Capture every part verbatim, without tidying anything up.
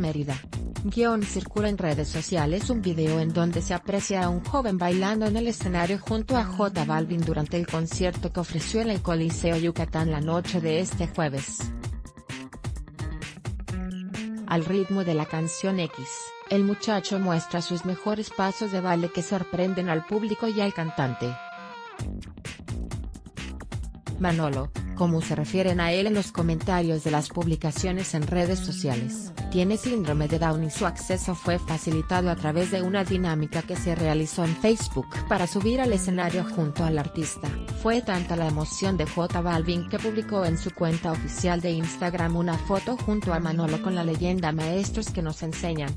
Mérida. Guión circula en redes sociales un video en donde se aprecia a un joven bailando en el escenario junto a J Balvin durante el concierto que ofreció en el Coliseo Yucatán la noche de este jueves. Al ritmo de la canción X, el muchacho muestra sus mejores pasos de baile que sorprenden al público y al cantante. Manolo, como se refieren a él en los comentarios de las publicaciones en redes sociales, tiene síndrome de Down y su acceso fue facilitado a través de una dinámica que se realizó en Facebook para subir al escenario junto al artista. Fue tanta la emoción de J Balvin que publicó en su cuenta oficial de Instagram una foto junto a Manolo con la leyenda "Maestros que nos enseñan".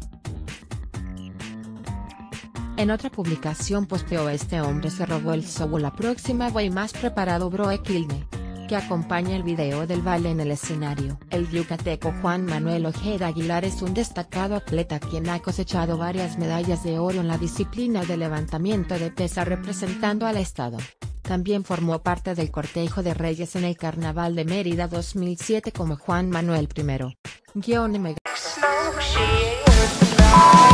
En otra publicación posteó: "Este hombre se robó el show, la próxima voy más preparado bro, Equilme", que acompaña el video del baile en el escenario. El yucateco Juan Manuel Ojeda Aguilar es un destacado atleta quien ha cosechado varias medallas de oro en la disciplina de levantamiento de pesa representando al estado. También formó parte del cortejo de reyes en el Carnaval de Mérida dos mil siete como Juan Manuel I. Guión M.